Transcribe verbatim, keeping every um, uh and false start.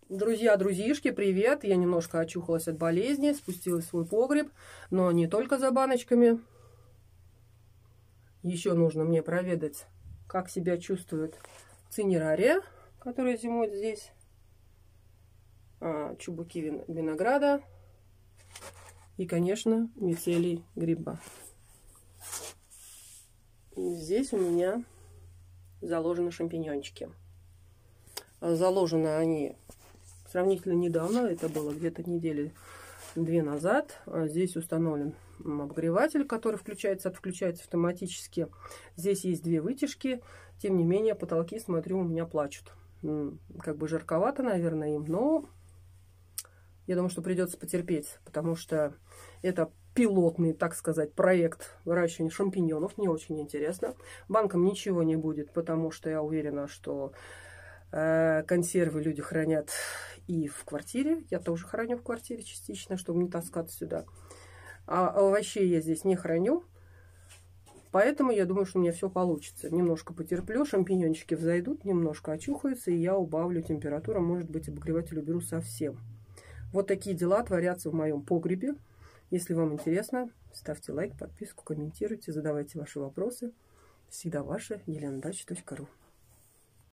Друзья, друзьишки, привет! Я немножко очухалась от болезни, спустилась в свой погреб, но не только за баночками. Еще нужно мне проведать, как себя чувствует цинерария, которая зимует здесь, чубуки винограда и, конечно, мицелий гриба. Здесь у меня заложены шампиньончики. Заложены они сравнительно недавно, это было где-то недели две назад. Здесь установлен обогреватель, который включается, отключается автоматически. Здесь есть две вытяжки, тем не менее потолки, смотрю, у меня плачут. Как бы жарковато, наверное, им, но я думаю, что придется потерпеть, потому что это пилотный, так сказать, проект выращивания шампиньонов. Мне очень интересно. Банкам ничего не будет, потому что я уверена, что э, консервы люди хранят и в квартире. Я тоже храню в квартире частично, чтобы не таскаться сюда. А овощей я здесь не храню. Поэтому я думаю, что у меня все получится. Немножко потерплю, шампиньончики взойдут, немножко очухаются, и я убавлю температуру. Может быть, обогреватель уберу совсем. Вот такие дела творятся в моем погребе. Если вам интересно, ставьте лайк, подписку, комментируйте, задавайте ваши вопросы. Всегда ваша Елена Дач точка ру.